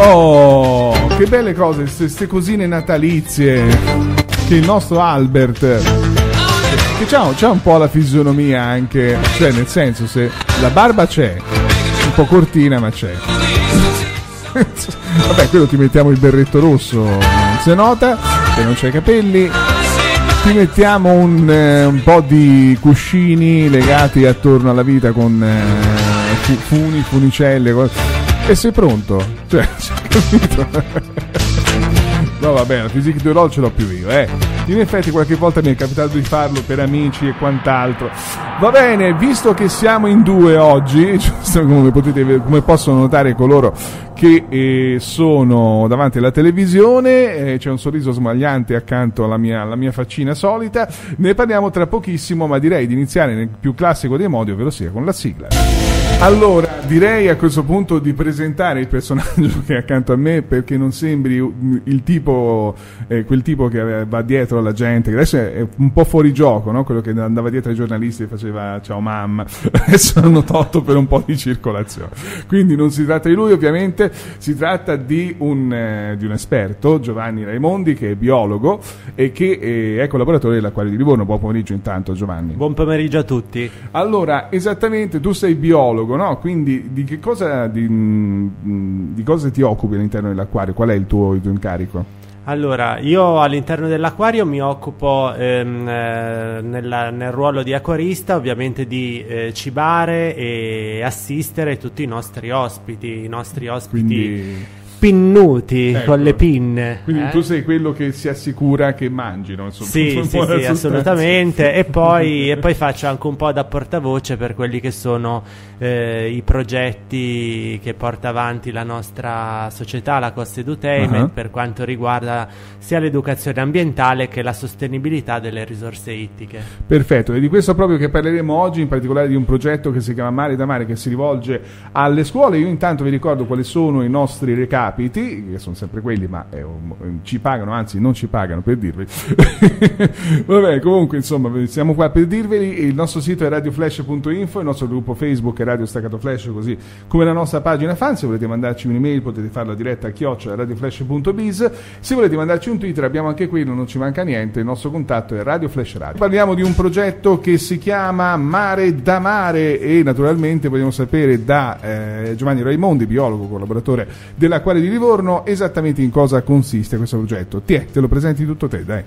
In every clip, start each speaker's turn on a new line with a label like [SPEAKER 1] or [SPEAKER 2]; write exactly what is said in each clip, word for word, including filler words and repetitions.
[SPEAKER 1] Oh, che belle cose, queste cosine natalizie. Che il nostro Albert, che c'ha, c'ha un po' la fisionomia anche, cioè nel senso, se la barba c'è, un po' cortina ma c'è. Vabbè, quello ti mettiamo il berretto rosso, non si nota che non c'hai i capelli. Ti mettiamo un, eh, un po' di cuscini legati attorno alla vita con eh, funi, funicelle, cose. E sei pronto? Cioè, capito? No, vabbè, la physique de LOL ce l'ho più io, eh. In effetti qualche volta mi è capitato di farlo per amici e quant'altro. Va bene, visto che siamo in due oggi, giusto come potete, come possono notare coloro che eh, sono davanti alla televisione, eh, c'è un sorriso smagliante accanto alla mia, alla mia faccina solita. Ne parliamo tra pochissimo, ma direi di iniziare nel più classico dei modi, ovvero sia con la sigla. Allora, direi a questo punto di presentare il personaggio che è accanto a me, perché non sembri il tipo, eh, quel tipo che va dietro alla gente, che adesso è un po' fuori gioco, no? Quello che andava dietro ai giornalisti e faceva ciao mamma, adesso hanno tolto per un po' di circolazione. Quindi non si tratta di lui, ovviamente, si tratta di un, eh, di un esperto, Giovanni Raimondi, che è biologo e che eh, è collaboratore dell'Acquario di Livorno. Buon pomeriggio intanto, Giovanni.
[SPEAKER 2] Buon pomeriggio a tutti.
[SPEAKER 1] Allora, esattamente, tu sei biologo, no? Quindi di che cosa, di, di cosa ti occupi all'interno dell'acquario? Qual è il tuo, il tuo incarico?
[SPEAKER 2] Allora, io all'interno dell'acquario mi occupo ehm, eh, nella, nel ruolo di acquarista, ovviamente di eh, cibare e assistere tutti i nostri ospiti, i nostri ospiti
[SPEAKER 1] Quindi...
[SPEAKER 2] pinnuti,
[SPEAKER 1] ecco,
[SPEAKER 2] con le pinne.
[SPEAKER 1] Quindi
[SPEAKER 2] eh?
[SPEAKER 1] tu sei quello che si assicura che mangino, insomma.
[SPEAKER 2] Sì, sì, sì, assolutamente. E poi, e poi faccio anche un po' da portavoce per quelli che sono eh, i progetti che porta avanti la nostra società, la Coast Edutainment, uh-huh. per quanto riguarda sia l'educazione ambientale che la sostenibilità delle risorse ittiche.
[SPEAKER 1] Perfetto, e di questo proprio che parleremo oggi, in particolare di un progetto che si chiama Mare da Mare, che si rivolge alle scuole. Io intanto vi ricordo quali sono i nostri recapiti, che sono sempre quelli, ma eh, ci pagano, anzi non ci pagano per dirvi. Vabbè, comunque insomma siamo qua per dirveli. Il nostro sito è radio flash punto info, il nostro gruppo Facebook è Radio Staccato Flash, così come la nostra pagina fan. Se volete mandarci un'email potete farla diretta a chiocciola radio flash punto biz. Se volete mandarci un Twitter abbiamo anche quello, non ci manca niente, il nostro contatto è Radio Flash Radio. Parliamo di un progetto che si chiama Mare da Mare e naturalmente vogliamo sapere da eh, Giovanni Raimondi, biologo, collaboratore dell'Acquario di Livorno, esattamente in cosa consiste questo progetto. Ti è, te lo presenti tutto te, dai.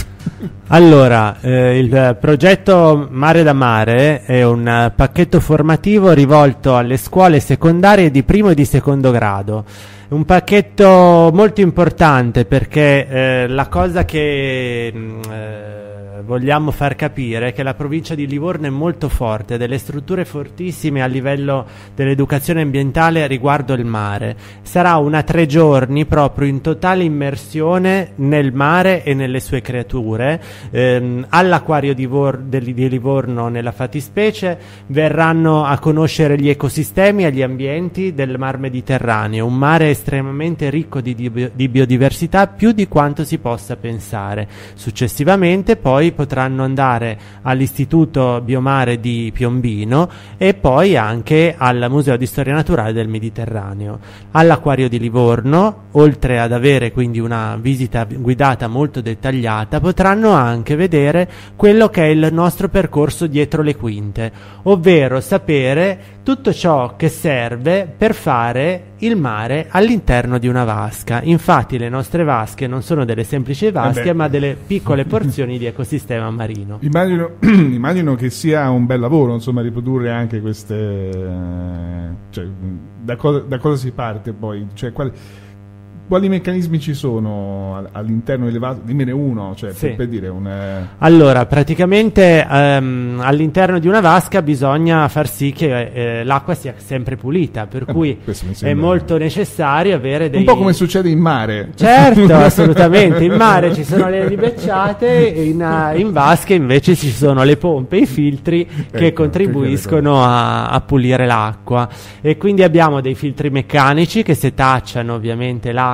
[SPEAKER 2] Allora, eh, il progetto Mare da Mare è un pacchetto formativo rivolto alle scuole secondarie di primo e di secondo grado. Un pacchetto molto importante perché eh, la cosa che mh, eh, vogliamo far capire è che la provincia di Livorno è molto forte, ha delle strutture fortissime a livello dell'educazione ambientale riguardo il mare. Sarà una tre giorni proprio in totale immersione nel mare e nelle sue creature. Ehm, all'Acquario di, Vor- di Livorno nella fattispecie verranno a conoscere gli ecosistemi e gli ambienti del Mar Mediterraneo, un mare estremamente ricco di, di, di biodiversità, più di quanto si possa pensare. Successivamente poi potranno andare all'Istituto Biomare di Piombino e poi anche al Museo di Storia Naturale del Mediterraneo. All'Acquario di Livorno, oltre ad avere quindi una visita guidata molto dettagliata, potranno anche vedere quello che è il nostro percorso dietro le quinte, ovvero sapere tutto ciò che serve per fare il mare all'interno di una vasca. Infatti le nostre vasche non sono delle semplici vasche, eh ma delle piccole porzioni di ecosistema marino.
[SPEAKER 1] Immagino, immagino che sia un bel lavoro, insomma, riprodurre anche queste... Cioè, da, cosa, da cosa si parte poi? Cioè, quali, quali meccanismi ci sono all'interno delle vasche? Dimmene uno, cioè,
[SPEAKER 2] sì.
[SPEAKER 1] per, per dire un...
[SPEAKER 2] Allora, praticamente um, all'interno di una vasca bisogna far sì che eh, l'acqua sia sempre pulita, per eh, cui è molto necessario avere dei...
[SPEAKER 1] Un po' come succede in mare.
[SPEAKER 2] Certo, assolutamente. In mare ci sono le libecciate, in, uh, in vasche invece ci sono le pompe, i filtri che ecco, contribuiscono a, a pulire l'acqua. E quindi abbiamo dei filtri meccanici che setacciano ovviamente l'acqua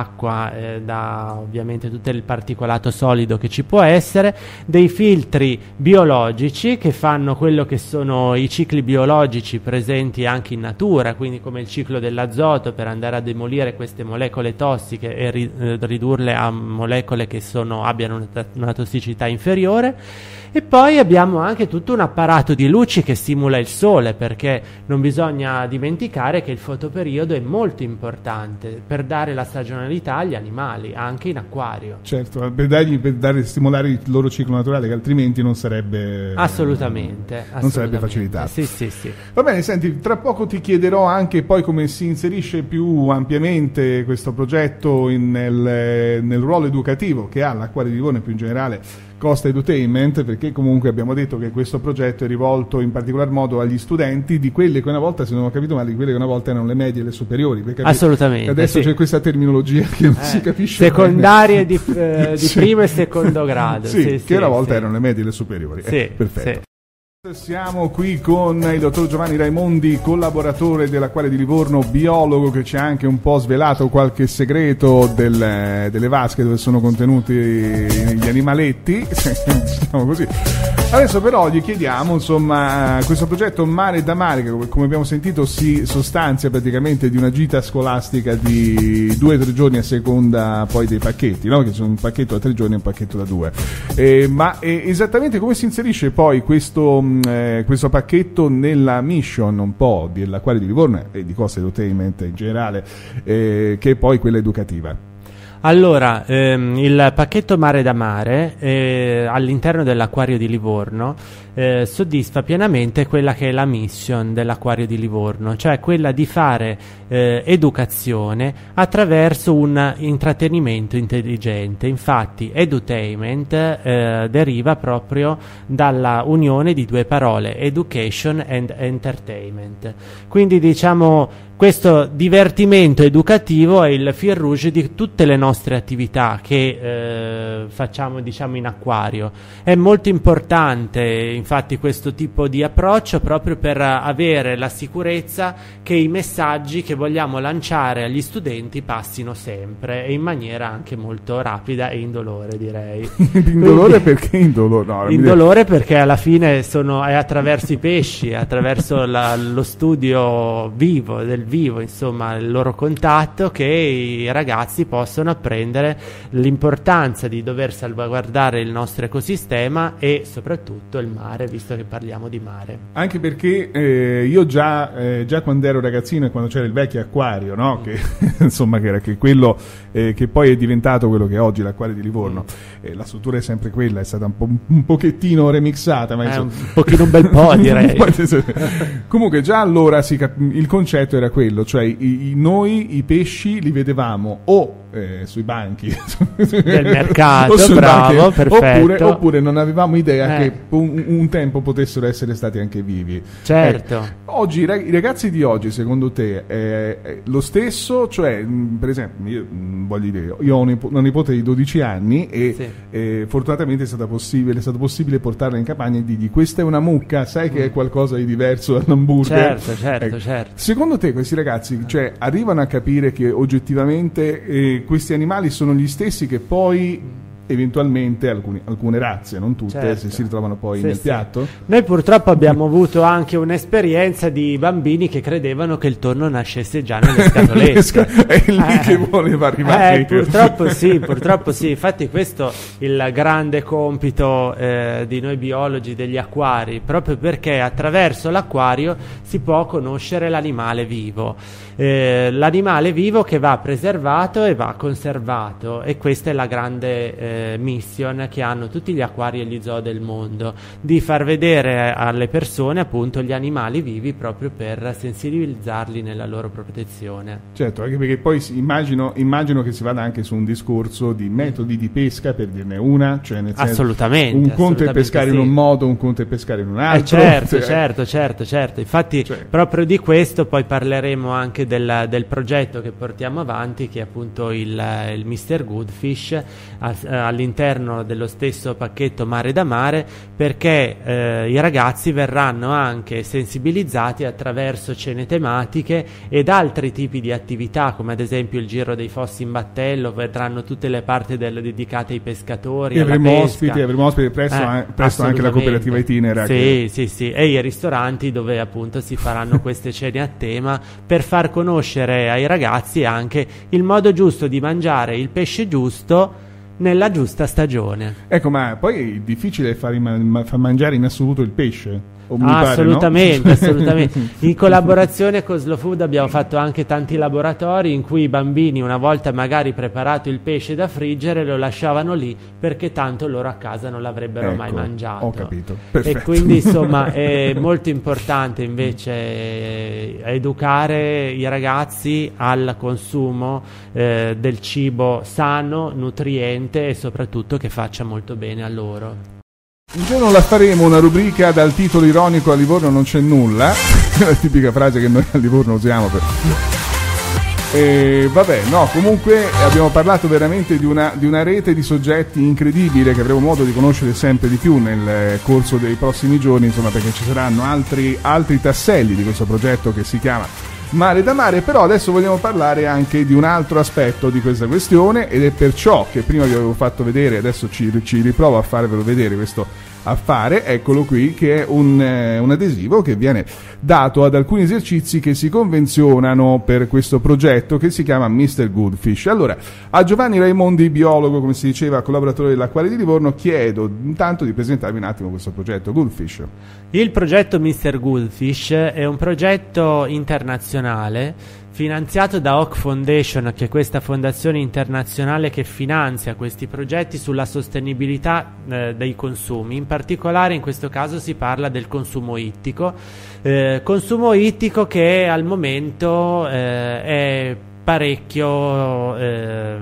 [SPEAKER 2] l'acqua eh, da ovviamente tutto il particolato solido che ci può essere, dei filtri biologici che fanno quello che sono i cicli biologici presenti anche in natura, quindi come il ciclo dell'azoto, per andare a demolire queste molecole tossiche e ri- eh, ridurle a molecole che sono, abbiano una, t- una tossicità inferiore. E poi abbiamo anche tutto un apparato di luci che simula il sole, perché non bisogna dimenticare che il fotoperiodo è molto importante per dare la stagionalità agli animali, anche in acquario.
[SPEAKER 1] Certo, per, dargli, per dare, stimolare il loro ciclo naturale, che altrimenti non sarebbe
[SPEAKER 2] assolutamente,
[SPEAKER 1] non
[SPEAKER 2] assolutamente.
[SPEAKER 1] sarebbe facilitato.
[SPEAKER 2] Sì, sì, sì.
[SPEAKER 1] Va bene, senti, tra poco ti chiederò anche poi come si inserisce più ampiamente questo progetto in, nel, nel ruolo educativo che ha l'Acquario di Livorno e più in generale Costa Edutainment, perché comunque abbiamo detto che questo progetto è rivolto in particolar modo agli studenti di quelle che una volta, se non ho capito male, di quelle che una volta erano le medie e le superiori, perché
[SPEAKER 2] assolutamente
[SPEAKER 1] adesso
[SPEAKER 2] sì.
[SPEAKER 1] C'è questa terminologia che non
[SPEAKER 2] eh,
[SPEAKER 1] si capisce
[SPEAKER 2] secondarie di, eh, di sì. primo e secondo grado
[SPEAKER 1] sì,
[SPEAKER 2] sì,
[SPEAKER 1] che
[SPEAKER 2] sì,
[SPEAKER 1] una volta
[SPEAKER 2] sì.
[SPEAKER 1] erano le medie e le superiori
[SPEAKER 2] sì,
[SPEAKER 1] eh, perfetto
[SPEAKER 2] sì.
[SPEAKER 1] Siamo qui con il dottor Giovanni Raimondi, collaboratore dell'Acquario di Livorno, biologo, che ci ha anche un po' svelato qualche segreto del, delle vasche dove sono contenuti gli animaletti, diciamo così. Adesso però gli chiediamo, insomma, questo progetto Mare da Mare, che come abbiamo sentito si sostanzia praticamente di una gita scolastica di due o tre giorni a seconda poi dei pacchetti, no? Che sono un pacchetto da tre giorni e un pacchetto da due. Eh, ma eh, esattamente come si inserisce poi questo Eh, questo pacchetto nella mission un po' dell'Acquario di Livorno e di Costa Edutainment in generale, eh, che è poi quella educativa?
[SPEAKER 2] Allora, ehm, il pacchetto Mare da Mare eh, all'interno dell'Acquario di Livorno eh, soddisfa pienamente quella che è la mission dell'Acquario di Livorno, cioè quella di fare eh, educazione attraverso un intrattenimento intelligente. Infatti edutainment eh, deriva proprio dalla unione di due parole, education and entertainment. Quindi diciamo questo divertimento educativo è il fil rouge di tutte le nostre attività che eh, facciamo, diciamo, in acquario. È molto importante infatti questo tipo di approccio, proprio per avere la sicurezza che i messaggi che vogliamo lanciare agli studenti passino sempre e in maniera anche molto rapida e indolore, direi.
[SPEAKER 1] Indolore perché indolore? No,
[SPEAKER 2] indolore perché alla fine sono, è attraverso i pesci, è attraverso la, lo studio vivo del vivo, insomma, il loro contatto, che i ragazzi possono apprendere l'importanza di dover salvaguardare il nostro ecosistema e soprattutto il mare, visto che parliamo di mare.
[SPEAKER 1] Anche perché eh, io già, eh, già quando ero ragazzino e quando c'era il vecchio acquario, no? Che insomma che era che quello eh, che poi è diventato quello che è oggi l'Acquario di Livorno, mm. eh, la struttura è sempre quella, è stata un, po', un pochettino remixata, ma
[SPEAKER 2] eh,
[SPEAKER 1] insomma...
[SPEAKER 2] un pochino un bel po', direi.
[SPEAKER 1] Comunque già allora si cap- il concetto era quello, cioè i, i, noi i pesci li vedevamo o eh, sui banchi
[SPEAKER 2] del mercato, bravo,
[SPEAKER 1] banchi,
[SPEAKER 2] perfetto.
[SPEAKER 1] Oppure, oppure non avevamo idea
[SPEAKER 2] eh.
[SPEAKER 1] che un, un tempo potessero essere stati anche vivi.
[SPEAKER 2] Certo.
[SPEAKER 1] Eh, oggi i ragazzi di oggi, secondo te, è, è lo stesso? Cioè, mh, per esempio, io mh, voglio dire, io ho un nipo- una nipote di dodici anni e
[SPEAKER 2] sì.
[SPEAKER 1] eh, fortunatamente è, stata possibile, è stato possibile portarla in campagna e dirgli: questa è una mucca, sai che è qualcosa di diverso dall'hamburger?
[SPEAKER 2] Certo, certo,
[SPEAKER 1] ecco.
[SPEAKER 2] certo.
[SPEAKER 1] Secondo te questi ragazzi, cioè, arrivano a capire che oggettivamente eh, questi animali sono gli stessi che poi eventualmente alcuni, alcune razze, non tutte,
[SPEAKER 2] certo.
[SPEAKER 1] se si ritrovano poi
[SPEAKER 2] sì,
[SPEAKER 1] nel
[SPEAKER 2] sì.
[SPEAKER 1] piatto?
[SPEAKER 2] Noi purtroppo abbiamo avuto anche un'esperienza di bambini che credevano che il tonno nascesse già nelle scatolette.
[SPEAKER 1] È lì
[SPEAKER 2] eh,
[SPEAKER 1] che voleva arrivare.
[SPEAKER 2] Eh, purtroppo sì, purtroppo sì. Infatti questo è il grande compito eh, di noi biologi degli acquari, proprio perché attraverso l'acquario si può conoscere l'animale vivo. Eh, l'animale vivo che va preservato e va conservato, e questa è la grande eh, mission che hanno tutti gli acquari e gli zoo del mondo, di far vedere alle persone appunto gli animali vivi, proprio per sensibilizzarli nella loro protezione.
[SPEAKER 1] Certo, anche perché poi immagino, immagino che si vada anche su un discorso di metodi di pesca, per dirne una, cioè nel senso,
[SPEAKER 2] assolutamente,
[SPEAKER 1] un conto
[SPEAKER 2] assolutamente
[SPEAKER 1] è pescare
[SPEAKER 2] sì.
[SPEAKER 1] in un modo, un conto è pescare in un altro.
[SPEAKER 2] Eh certo,
[SPEAKER 1] cioè,
[SPEAKER 2] certo, certo, certo. Infatti
[SPEAKER 1] cioè.
[SPEAKER 2] proprio di questo poi parleremo anche del, del progetto che portiamo avanti, che è appunto il, il mister Goodfish, a, all'interno dello stesso pacchetto Mare da Mare, perché eh, i ragazzi verranno anche sensibilizzati attraverso cene tematiche ed altri tipi di attività, come ad esempio il giro dei fossi in battello. Vedranno tutte le parti del, dedicate ai pescatori,
[SPEAKER 1] e
[SPEAKER 2] alla
[SPEAKER 1] avremo
[SPEAKER 2] pesca.
[SPEAKER 1] ospiti, avremo ospiti presto,
[SPEAKER 2] Eh,
[SPEAKER 1] presto anche la cooperativa Itinera.
[SPEAKER 2] Sì,
[SPEAKER 1] che...
[SPEAKER 2] sì, sì, e i ristoranti dove appunto si faranno queste cene a tema, per far conoscere ai ragazzi anche il modo giusto di mangiare il pesce giusto nella giusta stagione.
[SPEAKER 1] Ecco, ma poi è difficile far, ma- far mangiare in assoluto il pesce? O mi
[SPEAKER 2] Ah,
[SPEAKER 1] pare,
[SPEAKER 2] assolutamente,
[SPEAKER 1] no?
[SPEAKER 2] assolutamente. In collaborazione con Slow Food abbiamo fatto anche tanti laboratori in cui i bambini, una volta magari preparato il pesce da friggere, lo lasciavano lì perché tanto loro a casa non l'avrebbero
[SPEAKER 1] Ecco,
[SPEAKER 2] mai mangiato.
[SPEAKER 1] ho capito. Perfetto.
[SPEAKER 2] E quindi insomma è molto importante invece eh, educare i ragazzi al consumo eh, del cibo sano, nutriente e soprattutto che faccia molto bene a loro.
[SPEAKER 1] Un giorno la faremo una rubrica dal titolo ironico "A Livorno non c'è nulla", la tipica frase che noi a Livorno usiamo per... E vabbè, no, comunque abbiamo parlato veramente di una, di una rete di soggetti incredibile che avremo modo di conoscere sempre di più nel corso dei prossimi giorni, insomma, perché ci saranno altri, altri tasselli di questo progetto che si chiama Mare da Mare. Però adesso vogliamo parlare anche di un altro aspetto di questa questione, ed è perciò che prima vi avevo fatto vedere, adesso ci, ci riprovo a farvelo vedere questo affare, eccolo qui, che è un, eh, un adesivo che viene dato ad alcuni esercizi che si convenzionano per questo progetto che si chiama mister Goldfish. Allora, a Giovanni Raimondi, biologo, come si diceva, collaboratore dell'Acquario di Livorno, chiedo intanto di presentarvi un attimo questo progetto Goldfish.
[SPEAKER 2] Il progetto mister Goldfish è un progetto internazionale finanziato da Oak Foundation, che è questa fondazione internazionale che finanzia questi progetti sulla sostenibilità eh, dei consumi. In particolare in questo caso si parla del consumo ittico, eh, consumo ittico che al momento eh, è parecchio eh,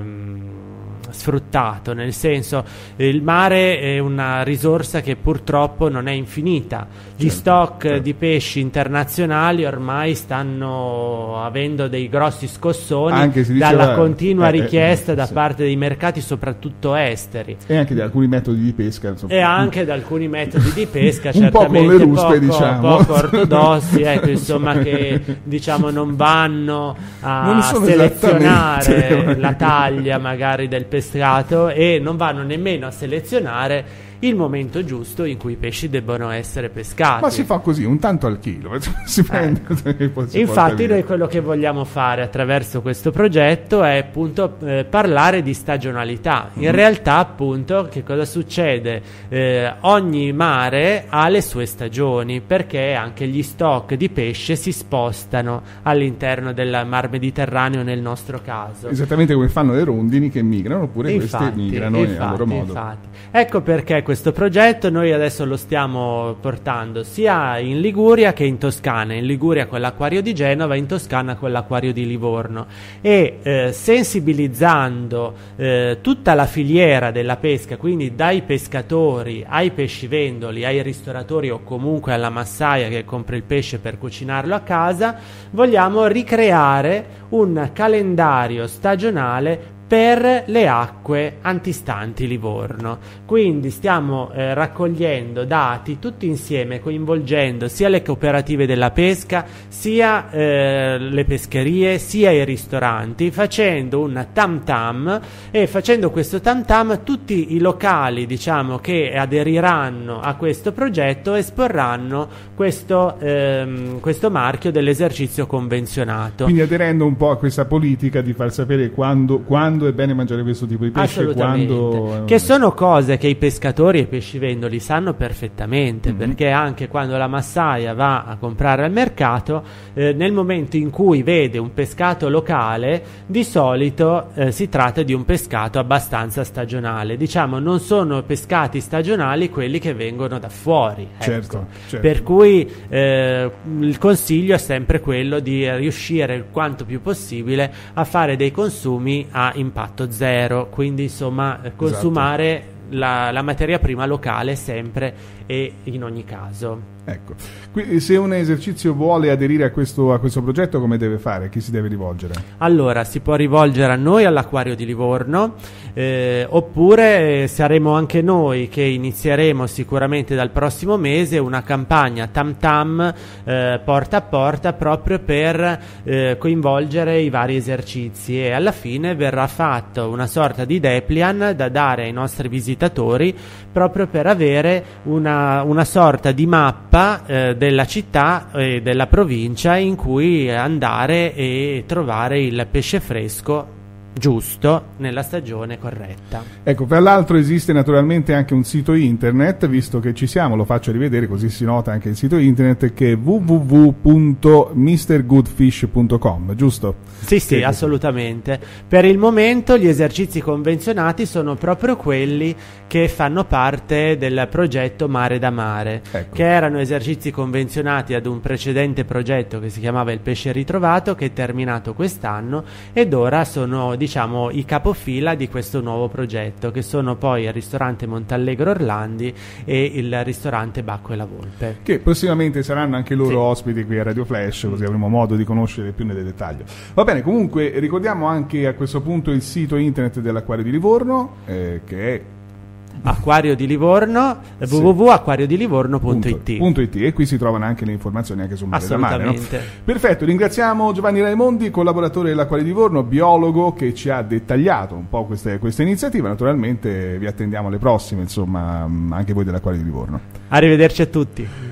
[SPEAKER 2] sfruttato, nel senso, il mare è una risorsa che purtroppo non è infinita. Gli
[SPEAKER 1] certo,
[SPEAKER 2] stock
[SPEAKER 1] certo.
[SPEAKER 2] di pesci internazionali ormai stanno avendo dei grossi scossoni
[SPEAKER 1] Anche si diceva,
[SPEAKER 2] dalla continua
[SPEAKER 1] eh,
[SPEAKER 2] richiesta
[SPEAKER 1] eh,
[SPEAKER 2] da
[SPEAKER 1] sì.
[SPEAKER 2] parte dei mercati, soprattutto esteri,
[SPEAKER 1] E anche di alcuni metodi di pesca, insomma.
[SPEAKER 2] e anche da alcuni metodi di pesca
[SPEAKER 1] Un po' con
[SPEAKER 2] certamente
[SPEAKER 1] le ruspe,
[SPEAKER 2] poco,
[SPEAKER 1] diciamo.
[SPEAKER 2] poco ortodossi, ecco, insomma, che diciamo non vanno a
[SPEAKER 1] Non sono
[SPEAKER 2] selezionare
[SPEAKER 1] esattamente-
[SPEAKER 2] la taglia magari del pescato, e non vanno nemmeno a selezionare il momento giusto in cui i pesci debbono essere pescati.
[SPEAKER 1] Ma si fa così, un tanto al chilo, si prende, e poi si porta
[SPEAKER 2] Infatti
[SPEAKER 1] via.
[SPEAKER 2] noi quello che vogliamo fare attraverso questo progetto è appunto eh, parlare di stagionalità. In
[SPEAKER 1] Mm.
[SPEAKER 2] realtà appunto che cosa succede? Eh, ogni mare ha le sue stagioni, perché anche gli stock di pesce si spostano all'interno del mar Mediterraneo nel nostro caso.
[SPEAKER 1] Esattamente come fanno le rondini che migrano, oppure
[SPEAKER 2] Infatti,
[SPEAKER 1] queste migrano
[SPEAKER 2] infatti,
[SPEAKER 1] a loro modo.
[SPEAKER 2] infatti. Ecco perché questo progetto noi adesso lo stiamo portando sia in Liguria che in Toscana. In Liguria con l'Acquario di Genova, in Toscana con l'Acquario di Livorno, e eh, sensibilizzando eh, tutta la filiera della pesca, quindi dai pescatori ai pescivendoli, ai ristoratori o comunque alla massaia che compra il pesce per cucinarlo a casa. Vogliamo ricreare un calendario stagionale per le acque antistanti Livorno. Quindi stiamo eh, raccogliendo dati tutti insieme, coinvolgendo sia le cooperative della pesca, sia eh, le pescherie, sia i ristoranti, facendo un tam tam, e facendo questo tam tam tutti i locali, diciamo, che aderiranno a questo progetto esporranno questo, ehm, questo marchio dell'esercizio convenzionato.
[SPEAKER 1] Quindi aderendo un po' a questa politica di far sapere quando, quando è bene mangiare questo tipo di pesce,
[SPEAKER 2] Assolutamente.
[SPEAKER 1] quando...
[SPEAKER 2] Che sono cose che i pescatori e i pescivendoli sanno perfettamente,
[SPEAKER 1] Mm-hmm.
[SPEAKER 2] perché anche quando la massaia va a comprare al mercato, eh, nel momento in cui vede un pescato locale, di solito eh, si tratta di un pescato abbastanza stagionale. Diciamo, non sono pescati stagionali quelli che vengono da fuori.
[SPEAKER 1] Certo,
[SPEAKER 2] ecco.
[SPEAKER 1] certo.
[SPEAKER 2] Per cui eh, il consiglio è sempre quello di riuscire il quanto più possibile a fare dei consumi a impatto zero, quindi insomma eh, consumare la, la materia prima locale sempre e in ogni caso.
[SPEAKER 1] Ecco, quindi se un esercizio vuole aderire a questo, a questo progetto, come deve fare? A chi si deve rivolgere?
[SPEAKER 2] Allora, si può rivolgere a noi all'Acquario di Livorno, eh, oppure saremo anche noi che inizieremo sicuramente dal prossimo mese una campagna tam tam eh, porta a porta, proprio per eh, coinvolgere i vari esercizi, e alla fine verrà fatto una sorta di dépliant da dare ai nostri visitatori, proprio per avere una, una sorta di mappa eh, della città e della provincia in cui andare e trovare il pesce fresco giusto nella stagione corretta.
[SPEAKER 1] Ecco, tra l'altro esiste naturalmente anche un sito internet, visto che ci siamo lo faccio rivedere così si nota anche il sito internet, che è w w w punto mister goodfish punto com, giusto?
[SPEAKER 2] Sì, sì, sì, assolutamente. Per il momento gli esercizi convenzionati sono proprio quelli che fanno parte del progetto Mare da Mare, ecco, che erano esercizi convenzionati ad un precedente progetto che si chiamava Il Pesce Ritrovato, che è terminato quest'anno, ed ora sono, diciamo, i capofila di questo nuovo progetto, che sono poi il ristorante Montallegro Orlandi e il ristorante Bacco e la Volpe,
[SPEAKER 1] che prossimamente saranno anche loro, sì, ospiti qui a Radio Flash, così avremo modo di conoscere più nel dettaglio. Va bene, comunque ricordiamo anche a questo punto il sito internet dell'Acquario di Livorno, eh, che è
[SPEAKER 2] Acquario di Livorno, sì, w w w punto acquario di livorno punto i t,
[SPEAKER 1] e qui si trovano anche le informazioni anche su Mare da Mare, no?
[SPEAKER 2] Assolutamente.
[SPEAKER 1] Perfetto, ringraziamo Giovanni Raimondi, collaboratore dell'Acquario di Livorno, biologo, che ci ha dettagliato un po' queste, queste iniziative. Naturalmente vi attendiamo alle prossime, insomma, anche voi dell'Acquario di Livorno.
[SPEAKER 2] Arrivederci a tutti.